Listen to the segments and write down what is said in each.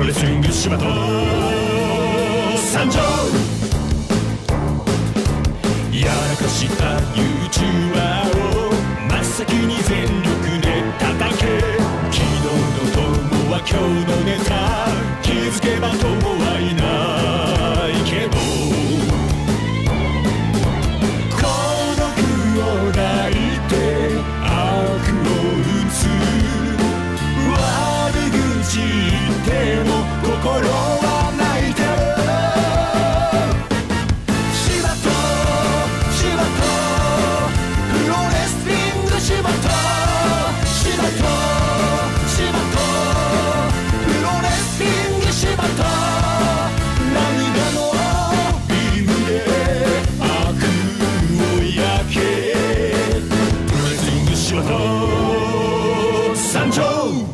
ロレスリング柴田参上。やらかした YouTuber を真っ先に全力で叩け。昨日の友は今日のネタ、気づけば友はいないけど、孤独を抱いて悪を打つ。悪口言っても心は泣いてる。柴田プロレスリング柴田プロレスリング柴田、涙のビームで悪を焼け。プロレスリング柴田参上。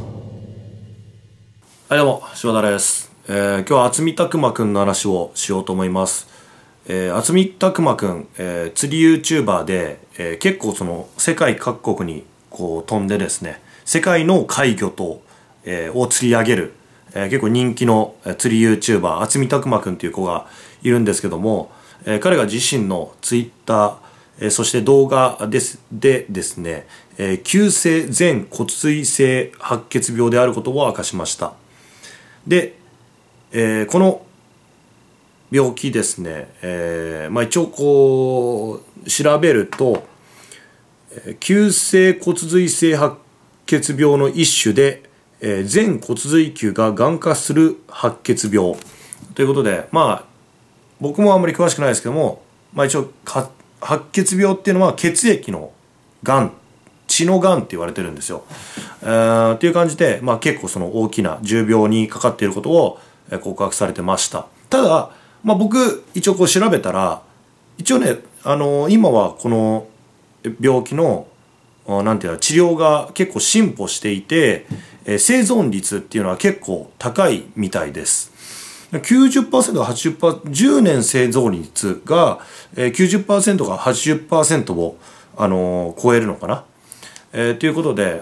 はい、どうも柴田です。今日は渥美拓磨くんの話をしようと思います。渥美拓磨くん、釣り YouTuber で、結構その世界各国にこう飛んでですね、世界の怪魚と、を釣り上げる、結構人気の釣り YouTuber 渥美拓磨くんという子がいるんですけども、彼が自身の Twitter、そして動画でですね、急性全骨髄性白血病であることを明かしました。で、この病気ですね、一応こう調べると、急性骨髄性白血病の一種で、全骨髄球ががん化する白血病ということで、僕もあんまり詳しくないですけども、一応白血病っていうのは血液のがん、血のがんって言われてるんですよ。っていう感じで、結構その大きな重病にかかっていることを告白されてました。ただ、僕一応こう調べたら、一応ね、今はこの病気のなんていうの、治療が結構進歩していて、生存率っていうのは結構高いみたいです。90% か 80%、10年生存率が 90% か 80% を超えるのかな。ということで、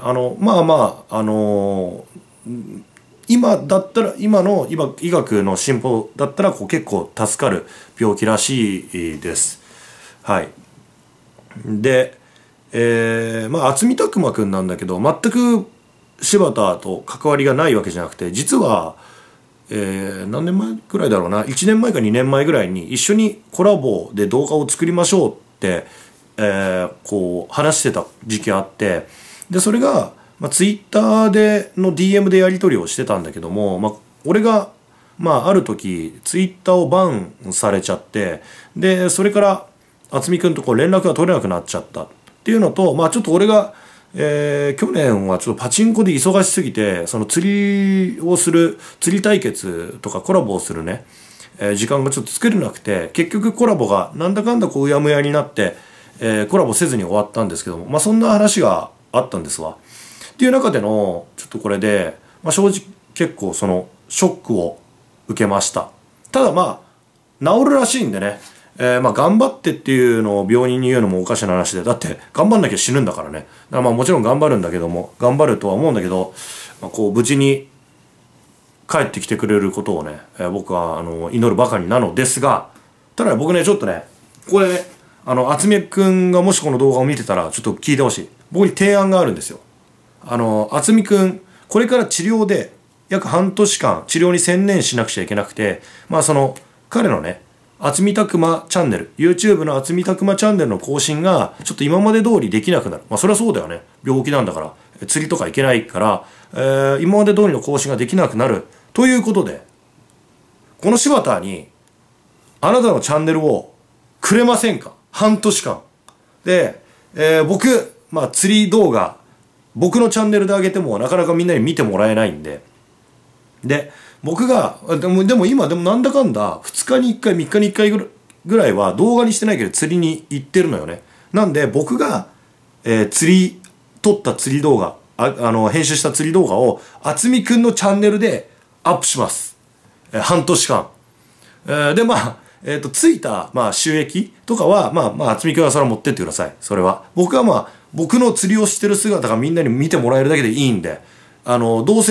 今だったら、今の医学の進歩だったら結構助かる病気らしいです。はい。で、渥美拓磨くんなんだけど、全く柴田と関わりがないわけじゃなくて、実は、何年前くらいだろうな、1年前か2年前ぐらいに一緒にコラボで動画を作りましょうって、こう話してた時期あって、でそれが、ツイッターでの DM でやり取りをしてたんだけども、俺がある時ツイッターをバンされちゃって、でそれから渥美くんとこう連絡が取れなくなっちゃったっていうのと、ちょっと俺が、去年はちょっとパチンコで忙しすぎて、その釣りをする釣り対決とかコラボをするね、時間がちょっと作れなくて、結局コラボがなんだかんだこううやむやになって、コラボせずに終わったんですけども、そんな話があったんですわ。っていう中でのちょっとこれで、正直結構そのショックを受けました。ただ治るらしいんでね、頑張ってっていうのを病人に言うのもおかしな話で、だって頑張んなきゃ死ぬんだからね。だからもちろん頑張るんだけども、頑張るとは思うんだけど、こう無事に帰ってきてくれることをね、僕は祈るばかりなのですが、ただ僕ね、ちょっとね、これ渥美くんがもしこの動画を見てたらちょっと聞いてほしい。僕に提案があるんですよ。渥美くんこれから治療で約半年間治療に専念しなくちゃいけなくて、その彼のね、渥美拓磨チャンネル、 YouTube の渥美拓磨チャンネルの更新がちょっと今まで通りできなくなる。それはそうだよね、病気なんだから、釣りとか行けないから、今まで通りの更新ができなくなるということで、この柴田にあなたのチャンネルをくれませんか。半年間で、僕釣り動画僕のチャンネルで上げてもなかなかみんなに見てもらえないんで、僕がでも今なんだかんだ2日に1回3日に1回ぐらいは動画にしてないけど釣りに行ってるのよね。なんで僕が、撮った釣り動画、編集した釣り動画を渥美くんのチャンネルでアップします。半年間。でついた収益とかは渥美くんはそれは持ってってください。それは僕は僕の釣りをしてる姿がみんなに見てもらえるだけでいいんで、どうせね、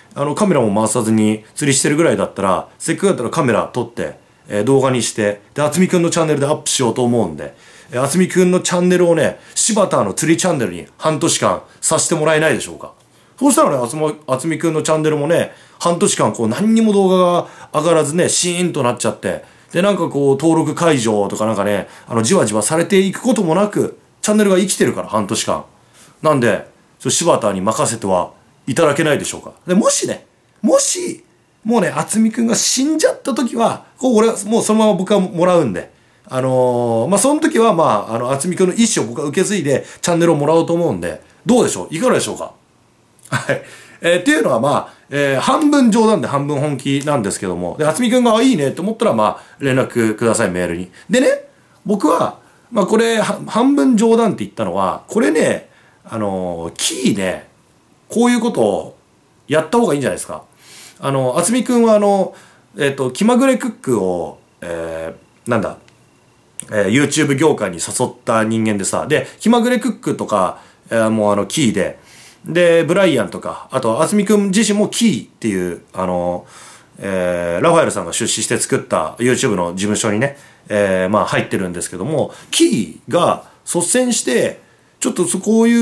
カメラも回さずに釣りしてるぐらいだったら、せっかくだったらカメラ撮って、動画にして、で、あつみくんのチャンネルでアップしようと思うんで、あつみくんのチャンネルをね、柴田の釣りチャンネルに半年間させてもらえないでしょうか。そうしたらね、あつみくんのチャンネルもね、半年間こう何にも動画が上がらずね、シーンとなっちゃって、で、なんかこう、登録解除とかなんかね、じわじわされていくこともなく、チャンネルが生きてるから、半年間。なんで、柴田に任せてはいただけないでしょうか。で、もし、もうね、あつみくんが死んじゃった時は、俺はもうそのまま僕はもらうんで、その時はあつみくんの意思を僕は受け継いで、チャンネルをもらおうと思うんで、どうでしょう？いかがでしょうか？はい。っていうのは半分冗談で半分本気なんですけども、で、あつみくんがいいねって思ったら連絡ください、メールに。でね、僕は、これ、半分冗談って言ったのは、これね、キーね、こういうことをやった方がいいんじゃないですか。あつみくんは気まぐれクックを、YouTube 業界に誘った人間でさ、で、気まぐれクックとか、もうキーで、ブライアンとか、あと、あつみくん自身もキーっていう、ラファエルさんが出資して作った YouTube の事務所にね、入ってるんですけども、キーが率先して、ちょっとこういう、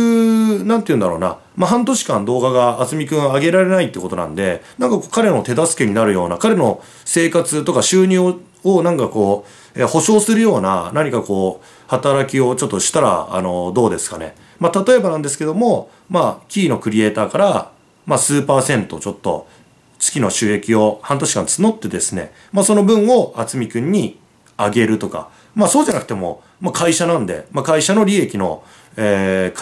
なんて言うんだろうな、半年間動画があつみくん上げられないってことなんで、なんか彼の手助けになるような、彼の生活とか収入をなんかこう、保証するような何かこう、働きをちょっとしたら、どうですかね。例えばなんですけども、キーのクリエイターから、数パーセントちょっと、月の収益を半年間募ってですね、その分をあつみくんにあげるとか、そうじゃなくても、会社なんで、会社の利益の、から、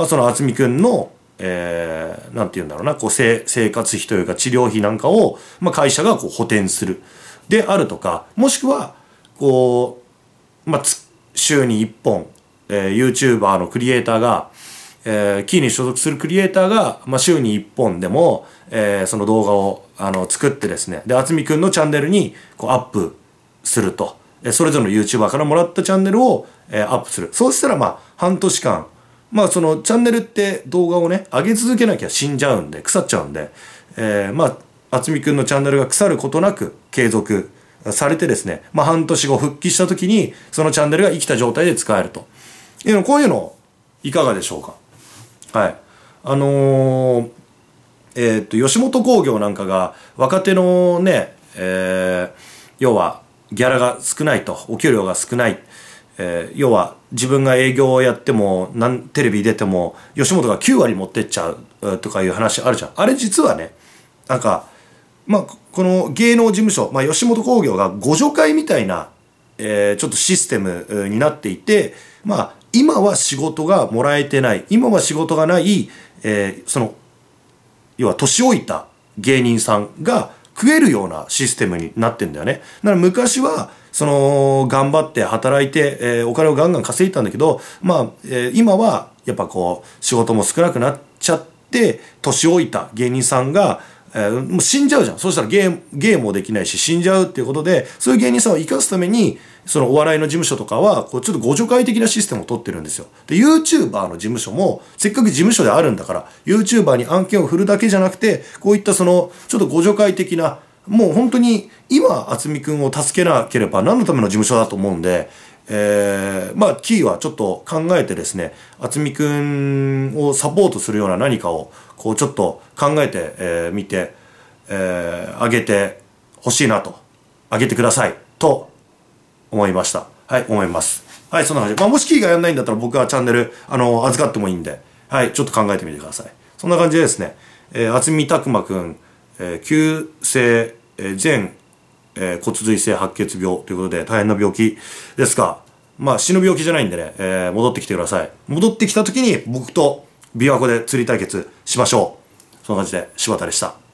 そのあつみくんの、なんて言うんだろうな、こう生活費というか治療費なんかを、会社がこう補填する。であるとか、もしくは、こう、週に1本、YouTuber のクリエイターが、キーに所属するクリエイターが、週に1本でも、その動画を作ってですね、で、あつみくんのチャンネルにこうアップすると。それぞれの YouTuber からもらったチャンネルを、アップする。そうしたら半年間、そのチャンネルって動画をね、上げ続けなきゃ死んじゃうんで、腐っちゃうんで、あつみくんのチャンネルが腐ることなく継続されてですね、半年後復帰した時に、そのチャンネルが生きた状態で使えると。こういうの、いかがでしょうか。はい。吉本興業なんかが若手のね、要はギャラが少ないと、お給料が少ない。要は自分が営業をやっても、テレビ出ても、吉本が9割持ってっちゃうとかいう話あるじゃん。あれ実はね、なんか、この芸能事務所、吉本興業が互助会みたいな、ちょっとシステムになっていて、今は仕事がもらえてない。今は仕事がない、要は年老いた芸人さんが食えるようなシステムになってんだよね。だから昔は、頑張って働いて、お金をガンガン稼いでたんだけど、今は、やっぱこう、仕事も少なくなっちゃって、年老いた芸人さんが、もう死んじゃうじゃん。そうしたらゲームもできないし死んじゃうっていうことで、そういう芸人さんを生かすために、そのお笑いの事務所とかは、こうちょっと互助会的なシステムを取ってるんですよ。で、YouTuber の事務所も、せっかく事務所であるんだから、YouTuber に案件を振るだけじゃなくて、こういったちょっと互助会的な、もう本当に、今、あつみくんを助けなければ何のための事務所だと思うんで、キーはちょっと考えてですね、あつみくんをサポートするような何かを、こうちょっと考えてみて、あげてほしいなと、あげてくださいと思いました。はい、思います。はい、そんな感じで。もしキーがやんないんだったら僕はチャンネル、預かってもいいんで、はい、ちょっと考えてみてください。そんな感じでですね、あつみたくまくん、急性、全、骨髄性白血病ということで大変な病気ですが、死ぬ病気じゃないんでね、戻ってきてください。戻ってきた時に僕と琵琶湖で釣り対決しましょう。そんな感じで柴田でした。